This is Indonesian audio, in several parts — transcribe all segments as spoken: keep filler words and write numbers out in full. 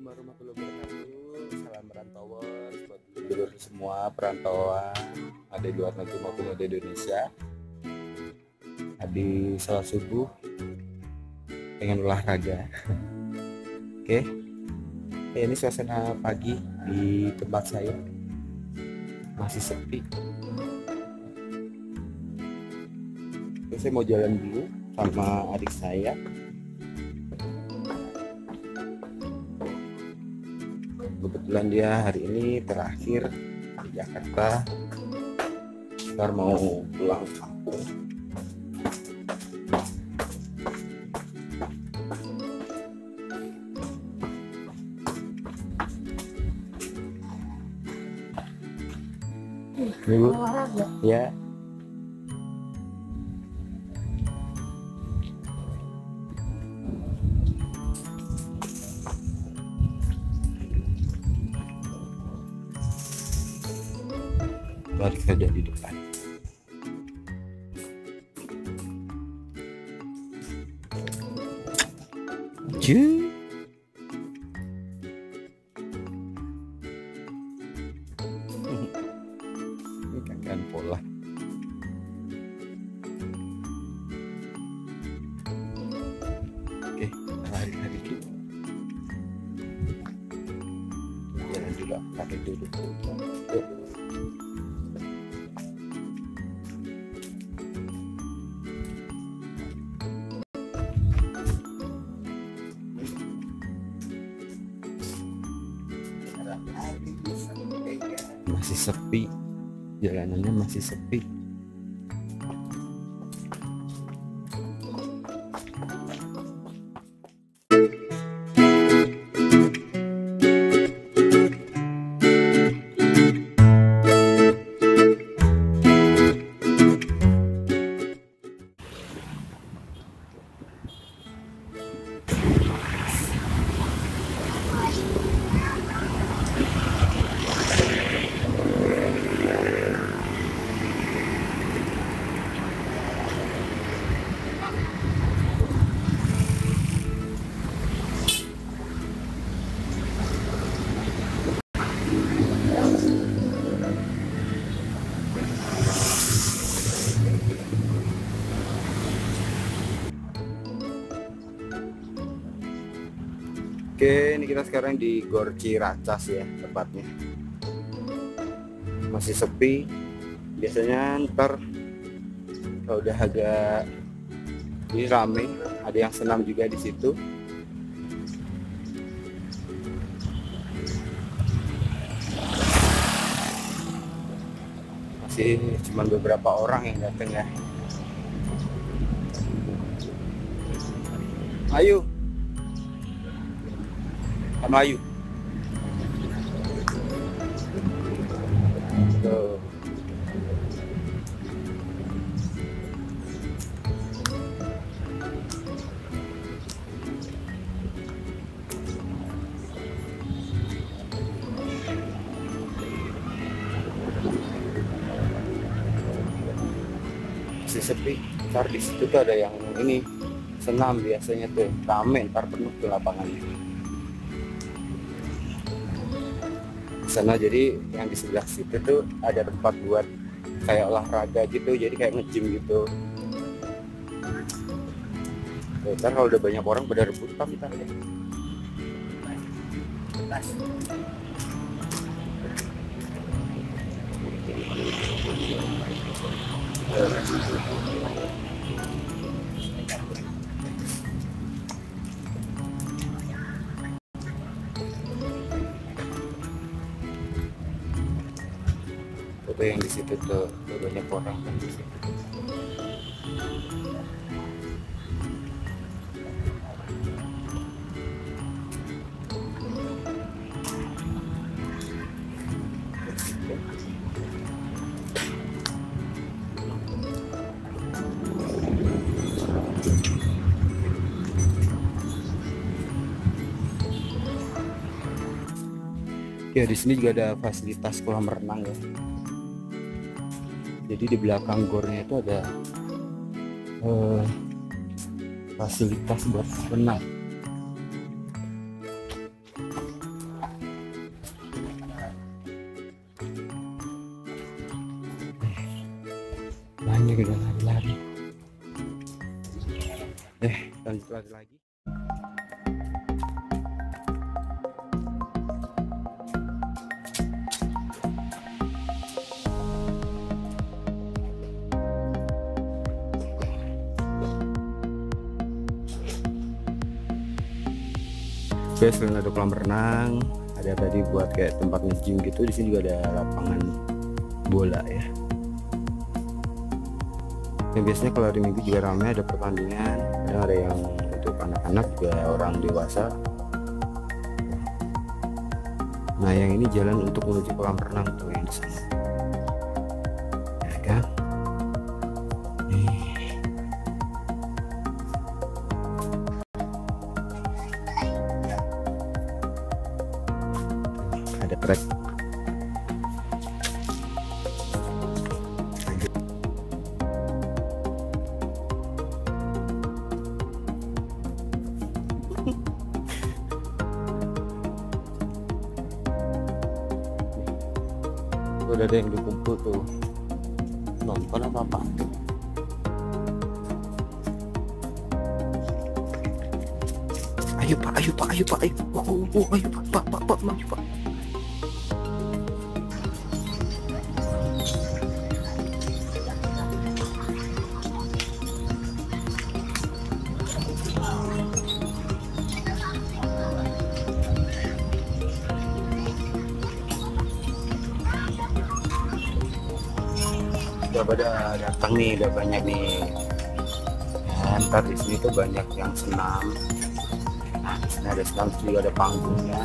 Assalamualaikum warahmatullahi wabarakatuh. Salam perantauan buat dulur semua perantauan ada di luar negeri maupun ada di Indonesia. Tadi sholat subuh pengen olahraga. Oke, ini suasana pagi di tempat saya masih sepi. Oke, saya mau jalan dulu sama adik saya. Kebetulan dia hari ini terakhir di Jakarta, ntar mau pulang kampung. Ibu, ya. Balik saja di depan. Cu. Ini kakean pola. Oke, lari-lari dulu. Jalan juga pakai duduk. Yuk. Masih sepi, jalanannya masih sepi. Oke, ini kita sekarang di Gor Ciracas ya tepatnya. Masih sepi. Biasanya ntar kalau udah agak ini rame, ada yang senam juga di situ. Masih cuma beberapa orang yang datang ya. Ayo. Melayu. Tuh. Masih sepi. Ntar di situ tuh ada yang ini senam biasanya tuh rame, ntar penuh ke lapangannya. Sana jadi yang di sebelah situ tuh ada tempat buat kayak olahraga gitu, jadi kayak nge-gym gitu. Tuh, ntar kalau udah banyak orang pada rebutan ntar ya. Foto yang di situ tuh, tuh banyak orang kan di situ. Ya, di sini juga ada fasilitas kolam renang ya. Jadi di belakang gornya itu ada eh, fasilitas buat renang. Ini udah lari-lari. Eh, lanjut lari lagi. Oke, selain ada kolam renang, ada tadi buat kayak tempat nge-gym gitu. Di sini juga ada lapangan bola ya. Yang biasanya kalau hari Minggu juga ramai, ada pertandingan. Kadang ada yang untuk anak-anak juga orang dewasa. Nah, yang ini jalan untuk menuju kolam renang tuh yang di sana. Ya kan? Nih. Ada trek. Udah ada yang dikumpul tuh nonton apa apa. Ayo pak, ayo pak, ayo pak, ayo, oh, oh, oh, ayo pak, pak, pak, pak, maju pak. Udah pada datang nih, udah banyak nih. Ya, ntar di sini tuh banyak yang senam. Nah, di sini ada senam juga, ada panggungnya.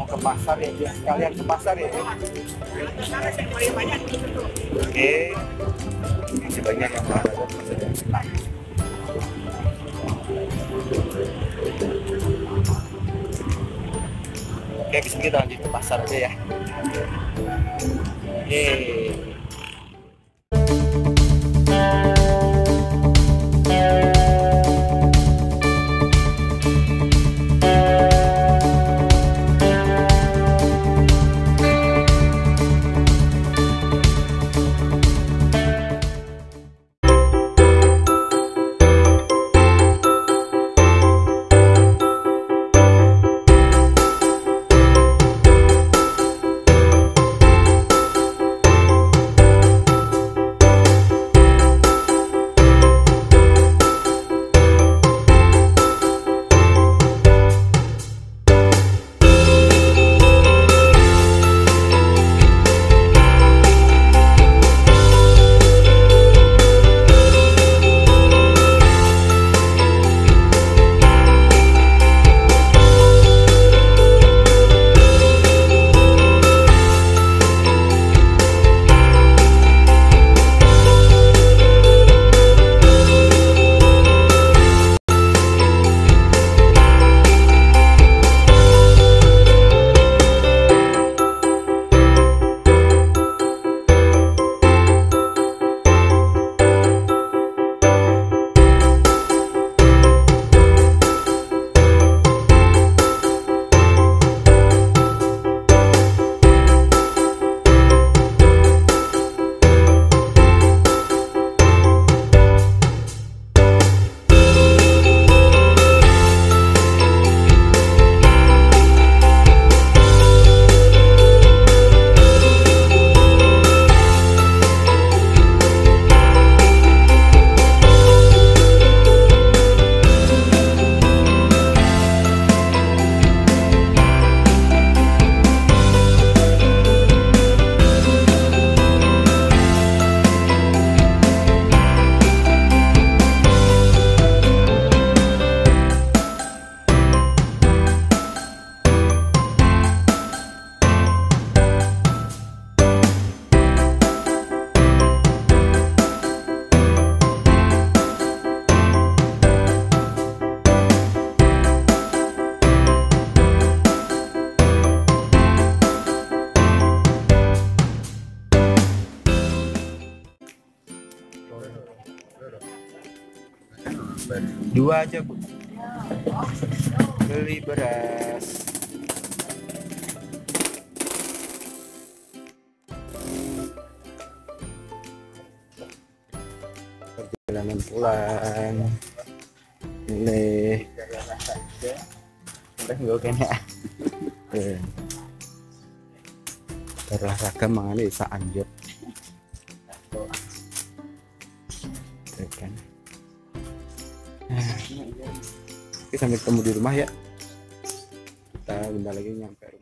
mau ke pasar ya, dia sekalian ke pasar ya. Oke, masih banyak yang berada sedang senang. Oke, bisa kita lanjut ke pasar aja ya. Yeay. Dua aja Bu, beli beras. Perjalanan pulang ini udah nggak kena berolahraga mangan bisa anjir kan. Nah, kita sampai ketemu di rumah ya. Kita bentar lagi nyampe.